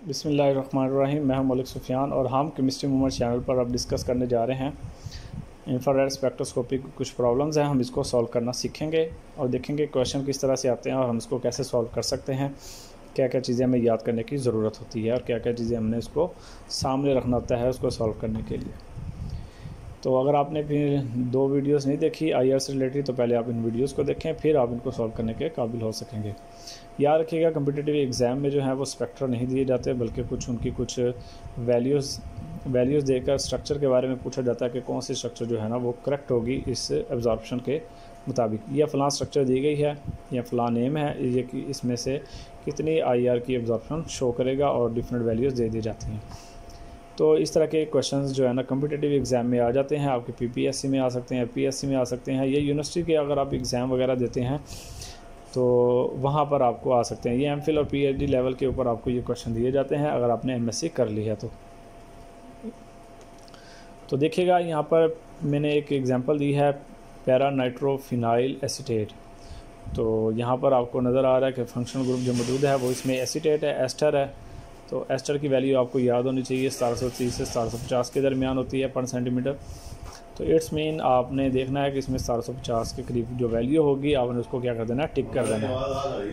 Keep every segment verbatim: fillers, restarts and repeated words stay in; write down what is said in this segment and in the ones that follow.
बिस्मिल्लाहिर्रहमानिर्रहीम। मैं हूं मलिक सुफियान और हम केमिस्ट्री मूवमेंट चैनल पर अब डिस्कस करने जा रहे हैं इंफ्रारेड स्पेक्ट्रोस्कोपी की कुछ प्रॉब्लम्स हैं। हम इसको सॉल्व करना सीखेंगे और देखेंगे क्वेश्चन किस तरह से आते हैं और हम इसको कैसे सॉल्व कर सकते हैं, क्या क्या चीज़ें हमें याद करने की ज़रूरत होती है और क्या क्या चीज़ें हमने इसको सामने रखना होता है उसको सॉल्व करने के लिए। तो अगर आपने फिर दो वीडियोस नहीं देखी आई आर से रिलेटेड तो पहले आप इन वीडियोस को देखें, फिर आप इनको सॉल्व करने के काबिल हो सकेंगे। याद रखिएगा कम्पिटिटिव एग्ज़ाम में जो है वो स्पेक्ट्रा नहीं दिए जाते, बल्कि कुछ उनकी कुछ वैल्यूज़ वैल्यूज़ देकर स्ट्रक्चर के बारे में पूछा जाता है कि कौन सी स्ट्रक्चर जो है ना वो करेक्ट होगी इस एब्जॉर्प्शन के मुताबिक। यह फ़लाँ स्ट्रक्चर दी गई है या फ़लाँ नेम है, ये कि इसमें से कितनी आई आर की एब्जॉर्प्शन शो करेगा और डिफरेंट वैल्यूज़ दे दी जाती हैं। तो इस तरह के क्वेश्चंस जो है ना कम्पिटिटिव एग्ज़ाम में आ जाते हैं, आपके पीपीएससी में आ सकते हैं, पीएससी में आ सकते हैं, ये यूनिवर्सिटी के अगर आप एग्ज़ाम वगैरह देते हैं तो वहाँ पर आपको आ सकते हैं। ये एमफिल और पीएचडी लेवल के ऊपर आपको ये क्वेश्चन दिए जाते हैं अगर आपने एमएससी कर ली है तो। तो देखिएगा यहाँ पर मैंने एक एग्जांपल दी है पैरा नाइट्रोफिनाइल एसीटेट। तो यहाँ पर आपको नज़र आ रहा है कि फंक्शनल ग्रुप जो मौजूद है वो इसमें एसीटेट है, एस्टर है। तो एस्टर की वैल्यू आपको याद होनी चाहिए, सतारह सौ तीस से सतारह सौ पचास के दरमियान होती है पर सेंटीमीटर। तो इट्स मीन आपने देखना है कि इसमें सतारह सौ पचास के करीब जो वैल्यू होगी आपने उसको क्या कर देना है, टिक कर देना है।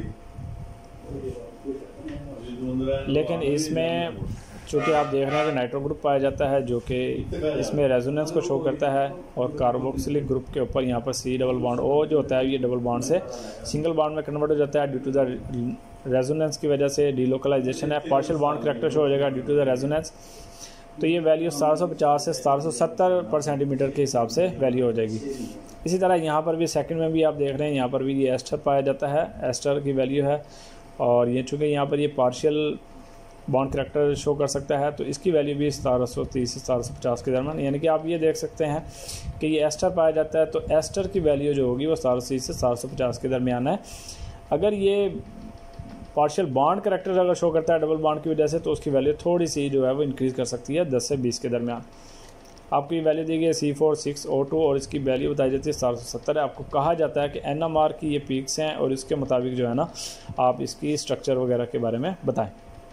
लेकिन इसमें चूँकि आप देख रहे हैं कि नाइट्रो ग्रुप पाया जाता है जो कि इसमें रेजोनेंस को शो करता है और कार्बोक्सिलिक ग्रुप के ऊपर यहाँ पर सी डबल बॉन्ड ओ जो होता है ये डबल बॉन्ड से सिंगल बॉन्ड में कन्वर्ट हो जाता है ड्यू टू द रेजोनेंस की वजह से डिलोकलाइजेशन है। पार्शियल बॉन्ड करैक्टर शो हो जाएगा ड्यू टू द रेजोनेंस। तो ये वैल्यू सतारह सौ पचास से सतारह सौ सत्तर पर सेंटीमीटर के हिसाब से वैल्यू हो जाएगी। इसी तरह यहाँ पर भी सेकंड में भी आप देख रहे हैं यहाँ पर भी ये एस्टर पाया जाता है, एस्टर की वैल्यू है और ये चूँकि यहाँ पर ये पार्शियल बॉन्ड करैक्टर शो कर सकता है तो इसकी वैल्यू भी सतारह सौ तीस से सतारह सौ पचास के दरमियान। यानी कि आप ये देख सकते हैं कि ये एस्टर पाया जाता है तो एस्टर की वैल्यू जो होगी वो सतारह सौ तीस से सतारह सौ पचास के दरमियान है। अगर ये पार्शियल बॉन्ड करैक्टर अगर शो करता है डबल बॉन्ड की वजह से तो उसकी वैल्यू थोड़ी सी जो है वो इंक्रीज़ कर सकती है दस से बीस के दरमियान। आपकी वैल्यू दी गई है C four six O two और इसकी वैल्यू बताई जाती है सतारह सौ सत्तर है। आपको कहा जाता है कि एन एम आर की ये पीक्स हैं और इसके मुताबिक जो है ना आप इसकी स्ट्रक्चर वगैरह के बारे में बताएं।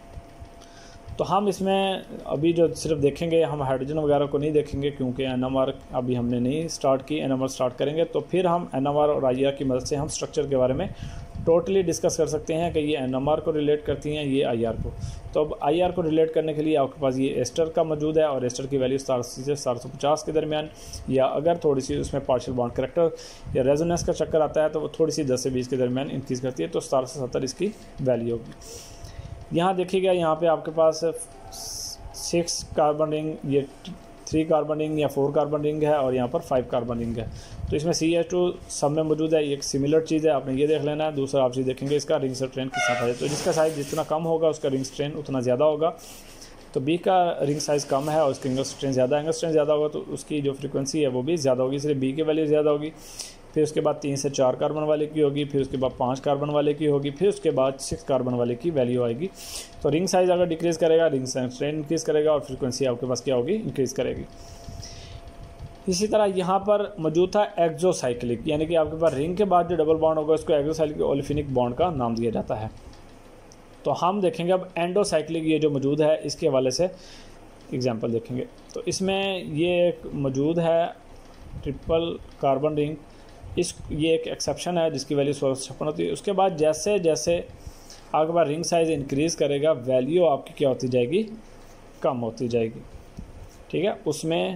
तो हम इसमें अभी जो सिर्फ देखेंगे हम हाइड्रोजन वगैरह को नहीं देखेंगे क्योंकि एन एम आर अभी हमने नहीं स्टार्ट की। एन एम आर स्टार्ट करेंगे तो फिर हम एन एम आर और आई आर की मदद से हम स्ट्रक्चर के बारे में टोटली डिस्कस कर सकते हैं कि ये एन एम आर को रिलेट करती हैं, ये आई आर को। तो अब आई आर को रिलेट करने के लिए आपके पास ये एस्टर का मौजूद है और एस्टर की वैल्यू सतारह से सतारह सौ पचास के दरमियान, या अगर थोड़ी सी उसमें पार्शियल बॉन्ड करैक्टर या रेजोनेंस का चक्कर आता है तो वो थोड़ी सी दस से बीस के दरमियान इंक्रीज़ करती है। तो सतारह सौ सत्तर इसकी वैल्यू होगी। यहाँ देखिएगा यहाँ पे आपके पास सिक्स कार्बन रिंग, ये थ्री कार्बन रिंग या फोर कार्बन रिंग है और यहाँ पर फाइव कार्बन रिंग है। तो इसमें सी एच टू सब में मौजूद है, एक सिमिलर चीज़ है, आपने ये देख लेना है। दूसरा आप चीज़ देखेंगे इसका रिंग स्ट्रेन कितना है, तो जिसका साइज़ जितना कम होगा उसका रिंग स्ट्रेन उतना ज़्यादा होगा। तो बी का रिंग साइज़ कम है और उसकी एंगल स्ट्रेन ज़्यादा, एंगल स्ट्रेन ज़्यादा होगा तो उसकी जो फ्रीक्वेंसी है वो भी ज़्यादा होगी, इसलिए बी की वैल्यू ज़्यादा होगी। फिर उसके बाद तीन से चार कार्बन वाले की होगी, फिर उसके बाद पाँच कार्बन वाले की होगी, फिर उसके बाद सिक्स कार्बन वाले की वैल्यू आएगी। तो रिंग साइज़ अगर डिक्रीज़ करेगा रिंग स्ट्रेन इंक्रीज़ करेगा और फ्रीक्वेंसी आपके पास क्या होगी, इंक्रीज़ करेगी। इसी तरह यहाँ पर मौजूद था एक्सोसाइक्लिक, यानी कि आपके पास रिंग के बाद जो डबल बॉन्ड होगा उसको एक्सोसाइक्लिक ओलेफिनिक बॉन्ड का नाम दिया जाता है। तो हम देखेंगे अब एंडोसाइक्लिक ये जो मौजूद है इसके हवाले से एग्जांपल देखेंगे। तो इसमें ये एक मौजूद है ट्रिपल कार्बन रिंग, इस ये एक एक्सेप्शन है जिसकी वैल्यू सोलह सौ छप्पन होती है। उसके बाद जैसे जैसे आपके पास रिंग साइज़ इंक्रीज़ करेगा वैल्यू आपकी क्या होती जाएगी, कम होती जाएगी। ठीक है, उसमें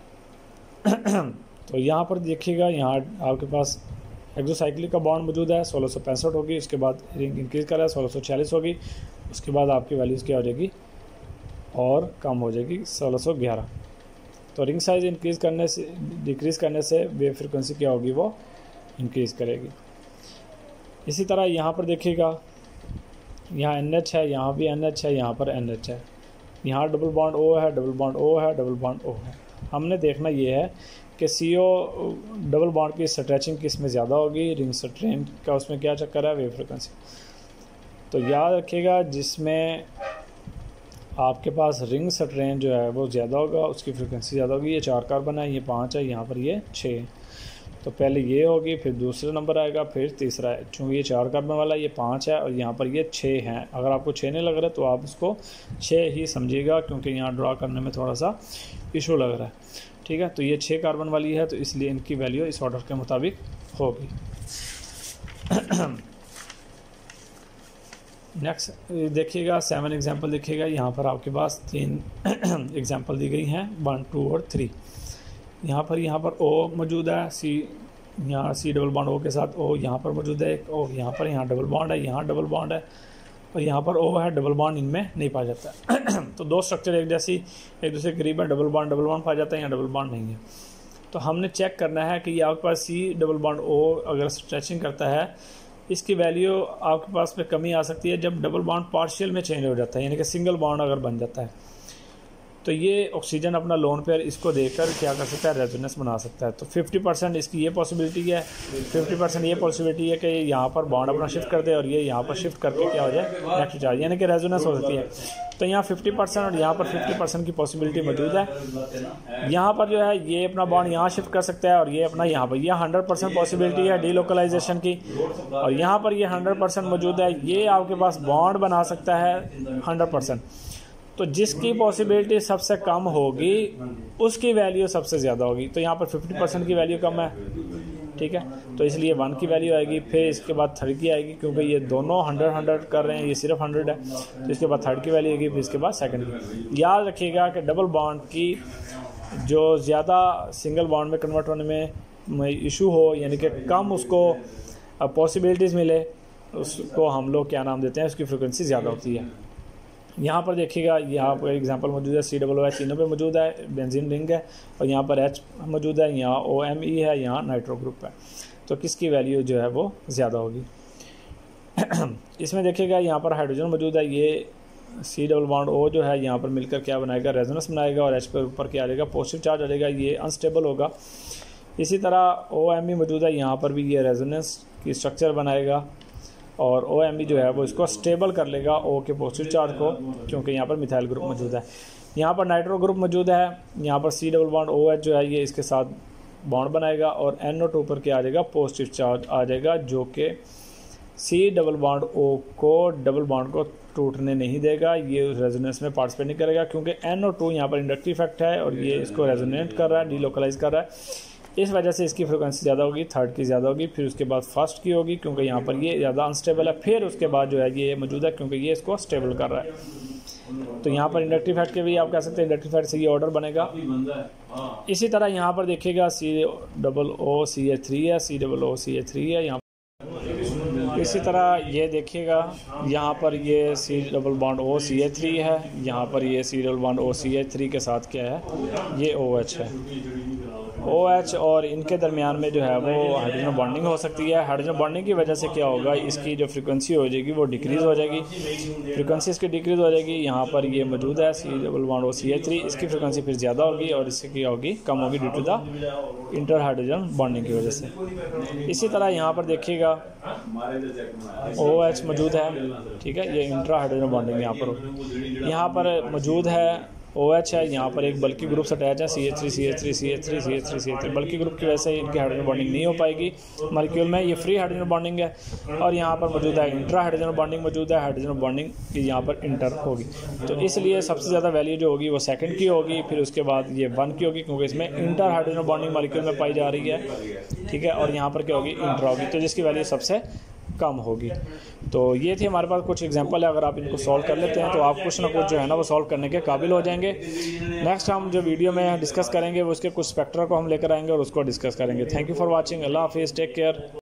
तो यहाँ पर देखिएगा यहाँ आपके पास एक्सोसाइक्लिक का बॉन्ड मौजूद है, सोलह सौ पैंसठ होगी। उसके बाद रिंग इंक्रीज़ कर रहा है, सोलह सौ छियालीस होगी। उसके बाद आपकी वैल्यूज़ क्या हो जाएगी और कम हो जाएगी, सोलह सौ ग्यारह। तो रिंग साइज़ इंक्रीज़ करने से डिक्रीज़ करने से वेव फ्रीक्वेंसी क्या होगी, वो इंक्रीज़ करेगी। इसी तरह यहाँ पर देखिएगा यहाँ एन एच है, यहाँ भी एन एच है, यहाँ पर एन एच है, यहाँ डबल बॉन्ड ओ है, डबल बॉन्ड ओ है, डबल बॉन्ड ओ है। हमने देखना ये है कि सी ओ डबल बॉन्ड की स्ट्रेचिंग किस में ज़्यादा होगी, रिंग स्ट्रेन का उसमें क्या चक्कर है, वेव फ्रीक्वेंसी। तो याद रखिएगा जिसमें आपके पास रिंग स्ट्रेन जो है वो ज़्यादा होगा उसकी फ्रीक्वेंसी ज़्यादा होगी। ये चार कार्बन है, ये पाँच है, यहाँ पर ये छः। तो पहले ये होगी, फिर दूसरा नंबर आएगा, फिर तीसरा है। चूँकि ये चार कार्बन वाला ये पाँच है और यहाँ पर ये छः हैं। अगर आपको छः नहीं लग रहा तो आप इसको छः ही समझिएगा, क्योंकि यहाँ ड्रा करने में थोड़ा सा इशू लग रहा है। ठीक है, तो ये छः कार्बन वाली है, तो इसलिए इनकी वैल्यू इस ऑर्डर के मुताबिक होगी। नेक्स्ट देखिएगा, सेवन एग्जांपल देखिएगा। यहाँ पर आपके पास तीन एग्जांपल दी गई हैं, वन टू और थ्री। यहाँ पर यहाँ पर ओ मौजूद है, सी यहाँ सी डबल बॉन्ड ओ के साथ ओ यहाँ पर मौजूद है एक ओ, यहाँ पर यहाँ डबल बॉन्ड है, यहाँ डबल बॉन्ड है और यहाँ पर ओ है, डबल बॉन्ड इनमें नहीं पाया जाता। तो दो स्ट्रक्चर एक जैसी एक दूसरे के करीब है, डबल बॉन्ड डबल बॉन्ड पाया जाता है, यहाँ डबल बॉन्ड नहीं है। तो हमने चेक करना है कि ये आपके पास सी डबल बॉन्ड ओ अगर स्ट्रेचिंग करता है, इसकी वैल्यू आपके पास में कमी आ सकती है जब डबल बॉन्ड पार्शियल में चेंज हो जाता है, यानी कि सिंगल बॉन्ड अगर बन जाता है। तो ये ऑक्सीजन अपना लोन पेयर इसको देकर क्या कर सकता है, रेजोनेंस बना सकता है। तो फिफ्टी परसेंट इसकी ये पॉसिबिलिटी है, फिफ्टी परसेंट ये पॉसिबिलिटी है कि यहाँ पर बॉन्ड अपना शिफ्ट कर दे और ये यहाँ पर शिफ्ट करके क्या हो जाए, नेक्स्ट चार्ज, यानी कि रेजोनेंस हो सकती है। तो यहाँ फिफ्टी परसेंट और यहाँ पर फिफ्टी परसेंट की पॉसिबिलिटी मौजूद है। यहाँ पर जो है ये अपना बॉन्ड यहाँ शिफ्ट कर सकता है और ये अपना यहाँ पर, यह हंड्रेड परसेंट पॉसिबिलिटी है डीलोकलाइजेशन की। और यहाँ पर ये हंड्रेड परसेंट मौजूद है, ये आपके पास बॉन्ड बना सकता है हंड्रेड परसेंट। तो जिसकी पॉसिबिलिटी सबसे कम होगी उसकी वैल्यू सबसे ज़्यादा होगी। तो यहाँ पर फिफ्टी परसेंट की वैल्यू कम है, ठीक है, तो इसलिए वन की वैल्यू आएगी, फिर इसके बाद थर्ड की आएगी, क्योंकि ये दोनों हंड्रेड हंड्रेड कर रहे हैं, ये सिर्फ हंड्रेड है, तो इसके बाद थर्ड की वैल्यू आएगी, फिर इसके बाद सेकंड की। याद रखिएगा कि डबल बॉन्ड की जो ज़्यादा सिंगल बॉन्ड में कन्वर्ट होने में इशू हो, यानी कि कम उसको पॉसिबिलिटीज़ मिले, उसको हम लोग क्या नाम देते हैं, उसकी फ्रिक्वेंसी ज़्यादा होती है। यहाँ पर देखिएगा, यहाँ पर एग्जांपल मौजूद है, सी डबल ओ एच तीनों पे मौजूद है, बेंजीन रिंग है और यहाँ पर एच मौजूद है, यहाँ ओ एम ई है, यहाँ नाइट्रो ग्रुप है। तो किसकी वैल्यू जो है वो ज़्यादा होगी। इसमें देखिएगा यहाँ पर हाइड्रोजन मौजूद है, ये सी डबल बॉन्ड ओ जो है यहाँ पर मिलकर क्या बनाएगा, रेजोनेंस बनाएगा और एच पर ऊपर क्या आ जाएगा, पॉजिटिव चार्ज आ जाएगा, ये अनस्टेबल होगा। इसी तरह ओ एम ई मौजूद है, यहाँ पर भी ये रेजोनेंस की स्ट्रक्चर बनाएगा और ओ एम ई जो है वो इसको स्टेबल कर लेगा ओ के पॉजिटिव चार्ज को, क्योंकि यहाँ पर मिथाइल ग्रुप मौजूद है। यहाँ पर नाइट्रो ग्रुप मौजूद है, यहाँ पर C double bond O H जो है ये इसके साथ बॉन्ड बनाएगा और एन ओ टू पर क्या आ जाएगा, पॉजिटिव चार्ज आ जाएगा, जो कि सी डबल बॉन्ड ओ को डबल बॉन्ड को टूटने नहीं देगा, ये रेजोनेंस में पार्टिसिपेट नहीं करेगा, क्योंकि एन ओ टू यहाँ पर इंडक्टिव इफेक्ट है और ये इसको रेजोनेट कर रहा है, डीलोकलाइज कर रहा है। इस वजह से इसकी फ्रिक्वेंसी ज़्यादा होगी, थर्ड की ज़्यादा होगी, फिर उसके बाद फर्स्ट की होगी, क्योंकि यहाँ पर ये ज़्यादा अनस्टेबल है, फिर उसके बाद जो है ये मौजूद है, क्योंकि ये इसको स्टेबल कर रहा है। तो यहाँ पर इंडक्टिव इफेक्ट के भी आप कह सकते हैं, इंडक्टिव इफेक्ट से ये ऑर्डर बनेगा। इसी तरह यहाँ पर देखिएगा, C double O C A three है, C double O C A three है यहाँ। इसी तरह ये देखिएगा, यहाँ पर ये C double bond O C A three है, यहाँ पर ये C double bond O C A three के साथ क्या है, ये ओ एच है। ओ एच और इनके दरमियान में जो है वो हाइड्रोजन बॉन्डिंग हो सकती है। हाइड्रोजन बॉन्डिंग की वजह से क्या होगा, इसकी जो फ्रीक्वेंसी हो जाएगी वो डिक्रीज़ हो जाएगी, फ्रीक्वेंसी इसकी डिक्रीज़ हो जाएगी। यहाँ पर ये मौजूद है C double bond O C A three, इसकी फ्रीक्वेंसी फिर ज़्यादा होगी और इसकी क्या होगी, कम होगी due to the inter hydrogen bonding की वजह से। इसी तरह यहाँ पर देखिएगा ओ एच मौजूद है, ठीक है, ये इंट्रा हाइड्रोजन बॉन्डिंग यहाँ पर यहाँ पर मौजूद है। ओ एच है, यहाँ पर एक बल्कि ग्रुप से अटैच है, C H three C H three C H three C H three C H three बल्कि ग्रुप की वजह से इनकी हाइड्रोजन बॉन्डिंग नहीं हो पाएगी मॉलिक्यूल में, ये फ्री हाइड्रोजन बॉन्डिंग है। और यहाँ पर मौजूद है इंट्रा हाइड्रोजन बॉन्डिंग मौजूद है, हाइड्रोजन बॉन्डिंग की यहाँ पर इंटर होगी। तो इसलिए सबसे ज़्यादा वैल्यू जो होगी वो सेकंड की होगी, फिर उसके बाद ये वन की होगी, क्योंकि इसमें इंटर हाइड्रोजन बॉन्डिंग मॉलिक्यूल में पाई जा रही है, ठीक है। और यहाँ पर क्या होगी, इंट्रा होगी, तो जिसकी वैल्यू सबसे कम होगी। तो ये थी हमारे पास कुछ एग्जांपल है, अगर आप इनको सॉल्व कर लेते हैं तो आप कुछ ना कुछ जो है ना वो सॉल्व करने के काबिल हो जाएंगे। नेक्स्ट हम जो वीडियो में डिस्कस करेंगे वो उसके कुछ स्पेक्ट्रा को हम लेकर आएंगे और उसको डिस्कस करेंगे। थैंक यू फॉर वाचिंग, अल्लाह हाफिज़, टेक केयर।